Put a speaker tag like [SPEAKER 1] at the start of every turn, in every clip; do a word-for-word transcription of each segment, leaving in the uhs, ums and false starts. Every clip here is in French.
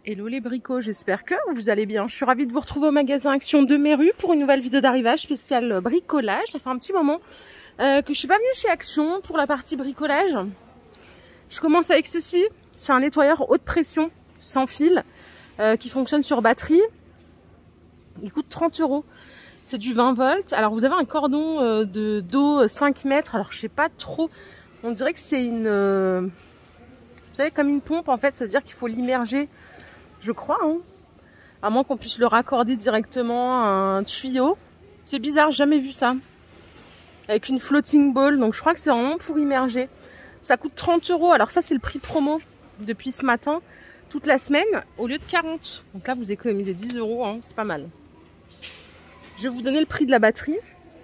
[SPEAKER 1] Hello les bricots, j'espère que vous allez bien. Je suis ravie de vous retrouver au magasin Action de Méru pour une nouvelle vidéo d'arrivage spéciale bricolage. Ça fait un petit moment euh, que je suis pas venue chez Action pour la partie bricolage. Je commence avec ceci. C'est un nettoyeur haute pression sans fil euh, qui fonctionne sur batterie. Il coûte trente euros. C'est du vingt volts. Alors vous avez un cordon euh, de d'eau cinq mètres. Alors je sais pas trop. On dirait que c'est une... Euh, vous savez, comme une pompe en fait. Ça veut dire qu'il faut l'immerger. Je crois, hein. À moins qu'on puisse le raccorder directement à un tuyau. C'est bizarre, jamais vu ça. Avec une floating ball, donc je crois que c'est vraiment pour immerger. Ça coûte trente euros, alors ça c'est le prix promo depuis ce matin, toute la semaine, au lieu de quarante. Donc là vous économisez dix euros, hein, c'est pas mal. Je vais vous donner le prix de la batterie.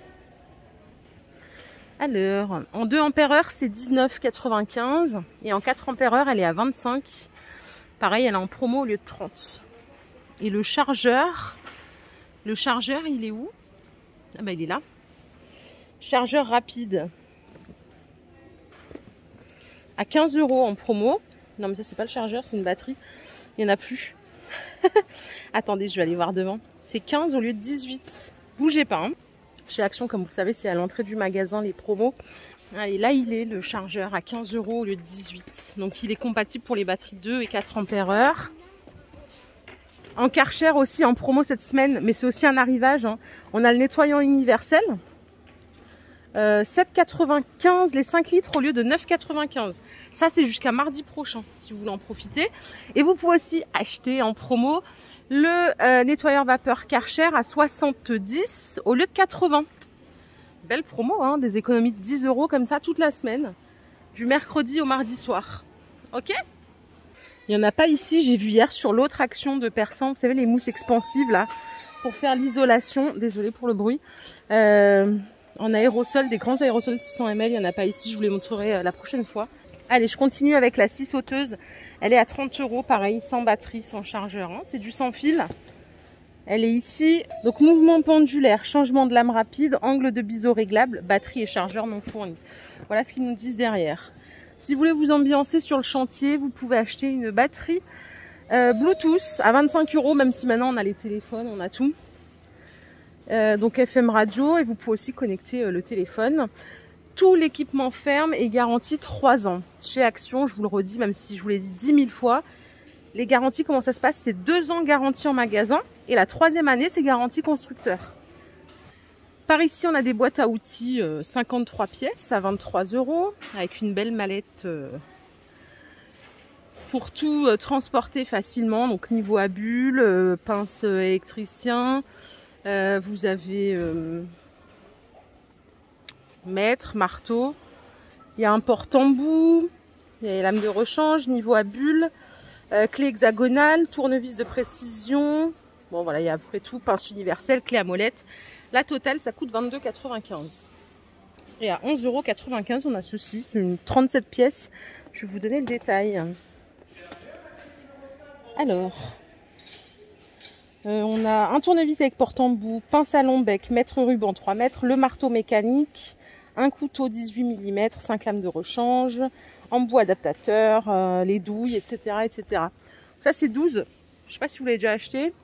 [SPEAKER 1] Alors, en deux ampères heure c'est dix-neuf quatre-vingt-quinze et en quatre ampères heure elle est à vingt-cinq. Pareil, elle est en promo au lieu de trente. Et le chargeur, le chargeur, il est où? Ah bah il est là. Chargeur rapide. À quinze euros en promo. Non mais ça c'est pas le chargeur, c'est une batterie. Il n'y en a plus. Attendez, je vais aller voir devant. C'est quinze au lieu de dix-huit. Bougez pas. Hein. Chez Action, comme vous le savez, c'est à l'entrée du magasin les promos. Allez, là il est le chargeur à quinze euros au lieu de dix-huit. Donc il est compatible pour les batteries deux et quatre ampères heure. En Karcher aussi en promo cette semaine, mais c'est aussi un arrivage. Hein. On a le nettoyant universel. Euh, sept quatre-vingt-quinze les cinq litres au lieu de neuf quatre-vingt-quinze. Ça c'est jusqu'à mardi prochain si vous voulez en profiter. Et vous pouvez aussi acheter en promo le euh, nettoyeur vapeur Karcher à soixante-dix au lieu de quatre-vingts. Belle promo, hein, des économies de dix euros comme ça toute la semaine, du mercredi au mardi soir. Ok? Il n'y en a pas ici, j'ai vu hier sur l'autre Action de Persan, vous savez les mousses expansives là, pour faire l'isolation, désolé pour le bruit, euh, en aérosol, des grands aérosols de six cents millilitres, il n'y en a pas ici, je vous les montrerai euh, la prochaine fois. Allez, je continue avec la scie sauteuse, elle est à trente euros, pareil, sans batterie, sans chargeur, hein. C'est du sans fil. Elle est ici, donc mouvement pendulaire, changement de lame rapide, angle de biseau réglable, batterie et chargeur non fournis. Voilà ce qu'ils nous disent derrière. Si vous voulez vous ambiancer sur le chantier, vous pouvez acheter une batterie euh, Bluetooth à vingt-cinq euros, même si maintenant on a les téléphones, on a tout. Euh, donc F M radio et vous pouvez aussi connecter euh, le téléphone. Tout l'équipement ferme est garanti trois ans. Chez Action, je vous le redis, même si je vous l'ai dit dix mille fois, les garanties, comment ça se passe? C'est deux ans garantie en magasin et la troisième année, c'est garantie constructeur. Par ici, on a des boîtes à outils euh, cinquante-trois pièces à vingt-trois euros avec une belle mallette euh, pour tout euh, transporter facilement. Donc niveau à bulles, euh, pince euh, électricien, euh, vous avez euh, mètre, marteau. Il y a un porte-embout, il y a les lames de rechange, niveau à bulles. Euh, clé hexagonale, tournevis de précision, bon voilà, il y a à peu près tout, pince universelle, clé à molette. La totale, ça coûte vingt-deux quatre-vingt-quinze. Et à onze euros quatre-vingt-quinze, on a ceci, une trente-sept pièces. Je vais vous donner le détail. Alors, euh, on a un tournevis avec porte-embout, pince à long bec, mètre ruban trois mètres, le marteau mécanique, un couteau dix-huit millimètres, cinq lames de rechange, embout adaptateur, euh, les douilles, et cetera et cetera. Ça c'est douze. Je ne sais pas si vous l'avez déjà acheté.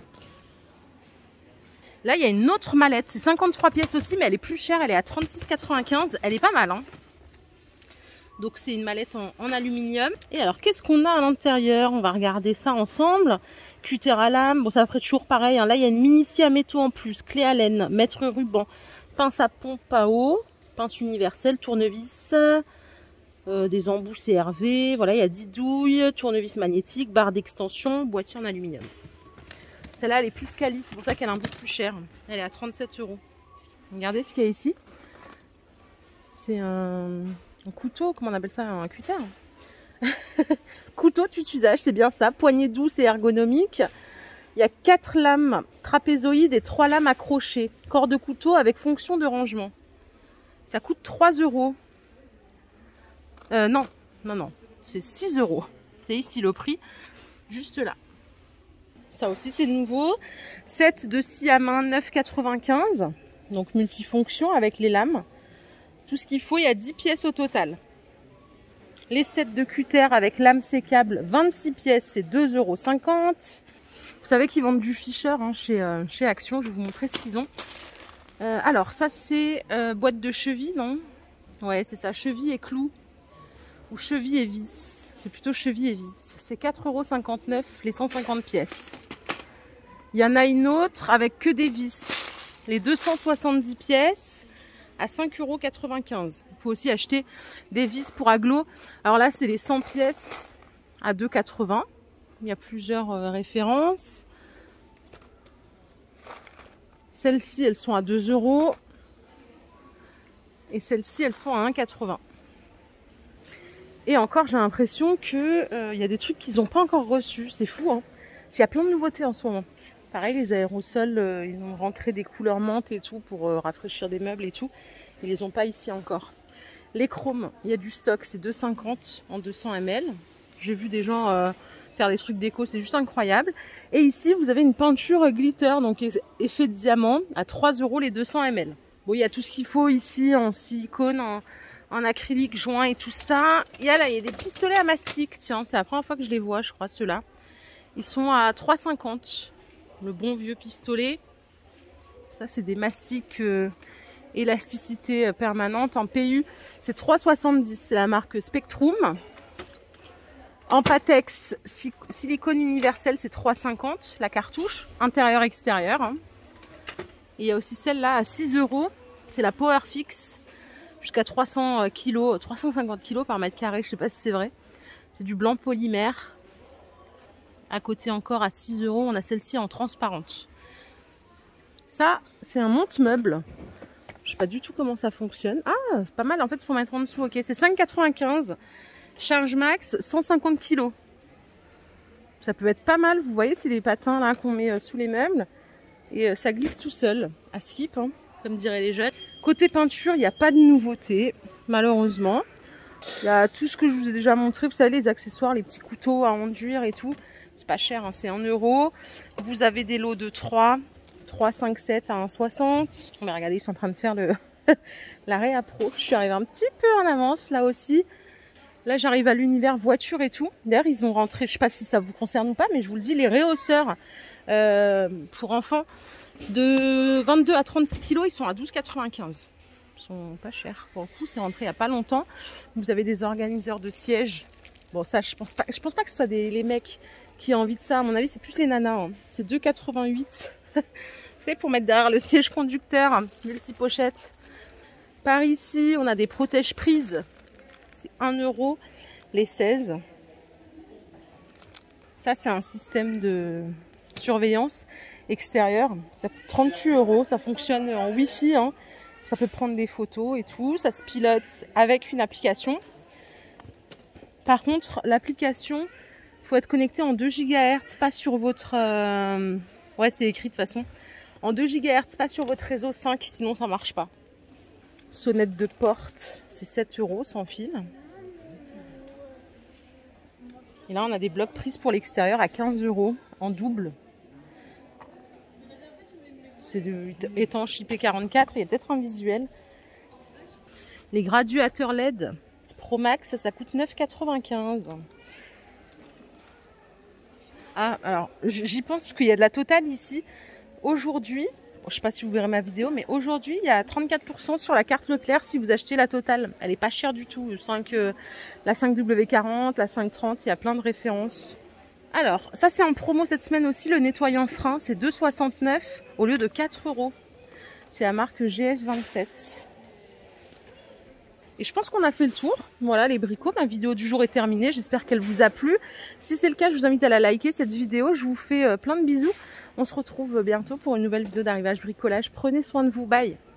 [SPEAKER 1] Là il y a une autre mallette. C'est cinquante-trois pièces aussi, mais elle est plus chère. Elle est à trente-six quatre-vingt-quinze. Elle est pas mal. Hein. Donc c'est une mallette en, en aluminium. Et alors qu'est-ce qu'on a à l'intérieur? On va regarder ça ensemble. Cutter à lame. Bon ça ferait toujours pareil. Hein. Là il y a une mini scie à métaux en plus. Clé à laine, mètre ruban, pince à pompe à eau, pince universelle, tournevis. Euh, des embouts C R V, voilà, il y a dix douilles, tournevis magnétique, barre d'extension, boîtier en aluminium. Celle-là, elle est plus quali, c'est pour ça qu'elle est un peu plus chère. Elle est à trente-sept euros. Regardez ce qu'il y a ici. C'est un, un couteau, comment on appelle ça? Un cutter. Couteau d'usage, c'est bien ça. Poignée douce et ergonomique. Il y a quatre lames trapézoïdes et trois lames accrochées. Corps de couteau avec fonction de rangement. Ça coûte trois euros. Euh, non, non, non, c'est six euros. C'est ici le prix, juste là. Ça aussi c'est nouveau. Set de scie à main neuf quatre-vingt-quinze. Donc multifonction avec les lames. Tout ce qu'il faut, il y a dix pièces au total. Les sets de cutter avec lame sécable, vingt-six pièces, c'est deux euros cinquante. Vous savez qu'ils vendent du Fisher hein, chez, euh, chez Action. Je vais vous montrer ce qu'ils ont. Euh, alors, ça, c'est euh, boîte de cheville, non? Ouais, c'est ça. Cheville et clous. Ou cheville et vis. C'est plutôt cheville et vis. C'est quatre euros cinquante-neuf les cent cinquante pièces. Il y en a une autre avec que des vis. Les deux cent soixante-dix pièces à cinq euros quatre-vingt-quinze. Il faut aussi acheter des vis pour agglo. Alors là, c'est les cent pièces à deux euros quatre-vingts. Il y a plusieurs euh, références. Celles-ci, elles sont à deux euros. Et celles-ci, elles sont à un euro quatre-vingts. Et encore, j'ai l'impression qu'il euh, y a des trucs qu'ils n'ont pas encore reçus. C'est fou, hein. Il y a plein de nouveautés en ce moment. Pareil, les aérosols, euh, ils ont rentré des couleurs menthe et tout pour euh, rafraîchir des meubles et tout. Ils les ont pas ici encore. Les chromes, il y a du stock, c'est deux euros cinquante en deux cents millilitres. J'ai vu des gens... Euh, faire des trucs déco, c'est juste incroyable. Et ici, vous avez une peinture glitter, donc effet de diamant, à trois euros les deux cents millilitres. Bon, il y a tout ce qu'il faut ici en silicone, en, en acrylique joint et tout ça. Il y a là, il y a des pistolets à mastic. Tiens, c'est la première fois que je les vois, je crois, ceux-là. Ils sont à trois euros cinquante. Le bon vieux pistolet. Ça, c'est des mastiques euh, élasticité permanente en P U. C'est trois euros soixante-dix. C'est la marque Spectrum. En Patex, silicone universel, c'est trois euros cinquante la cartouche, intérieur-extérieur. Hein. Et il y a aussi celle-là à six euros, c'est la Powerfix, jusqu'à trois cents kilos, trois cent cinquante kilos par mètre carré, je sais pas si c'est vrai. C'est du blanc polymère. À côté encore à six euros, on a celle-ci en transparente. Ça, c'est un monte-meuble. Je sais pas du tout comment ça fonctionne. Ah, c'est pas mal, en fait, c'est pour mettre en dessous, ok. C'est cinq euros quatre-vingt-quinze. Charge max, cent cinquante kilos. Ça peut être pas mal, vous voyez, c'est les patins là qu'on met sous les meubles. Et ça glisse tout seul, à skip, hein, comme diraient les jeunes. Côté peinture, il n'y a pas de nouveauté, malheureusement. Il y a tout ce que je vous ai déjà montré, vous savez, les accessoires, les petits couteaux à enduire et tout. C'est pas cher, hein, c'est un euro. Vous avez des lots de trois, trois, cinq, sept à un euro soixante. Mais regardez, ils sont en train de faire le la réa pro. Je suis arrivée un petit peu en avance, là aussi. Là, j'arrive à l'univers voiture et tout. D'ailleurs, ils ont rentré, je sais pas si ça vous concerne ou pas, mais je vous le dis, les réhausseurs euh, pour enfants de vingt-deux à trente-six kilos, ils sont à douze euros quatre-vingt-quinze. Ils sont pas chers. Pour le coup, c'est rentré il n'y a pas longtemps. Vous avez des organiseurs de sièges. Bon, ça, je pense pas, je pense pas que ce soit des, les mecs qui ont envie de ça. À mon avis, c'est plus les nanas. Hein. C'est deux euros quatre-vingt-huit. Vous savez, pour mettre derrière le siège conducteur, multi-pochette. Par ici, on a des protèges prises. C'est un euro les seize. Ça, c'est un système de surveillance extérieure. Ça coûte trente-huit euros. Ça fonctionne en Wi-Fi. Hein. Ça peut prendre des photos et tout. Ça se pilote avec une application. Par contre, l'application, il faut être connecté en deux gigahertz, pas sur votre... Euh... Ouais, c'est écrit de toute façon. En deux gigahertz, pas sur votre réseau cinq, sinon ça marche pas. Sonnette de porte, c'est sept euros sans fil. Et là, on a des blocs prises pour l'extérieur à quinze euros en double. C'est de étanche I P quarante-quatre, il y a peut-être un visuel. Les graduateurs L E D Pro Max, ça coûte neuf euros quatre-vingt-quinze. Ah, alors, j'y pense parce qu'il y a de la Total ici. Aujourd'hui, je ne sais pas si vous verrez ma vidéo, mais aujourd'hui, il y a trente-quatre pour cent sur la carte Leclerc si vous achetez la Total. Elle n'est pas chère du tout. cinq, euh, la cinq W quarante, la cinq trente, il y a plein de références. Alors, ça c'est en promo cette semaine aussi, le nettoyant frein, c'est deux euros soixante-neuf au lieu de quatre euros. C'est la marque G S vingt-sept. Et je pense qu'on a fait le tour. Voilà les bricots, ma vidéo du jour est terminée. J'espère qu'elle vous a plu. Si c'est le cas, je vous invite à la liker cette vidéo. Je vous fais plein de bisous. On se retrouve bientôt pour une nouvelle vidéo d'arrivage bricolage. Prenez soin de vous. Bye!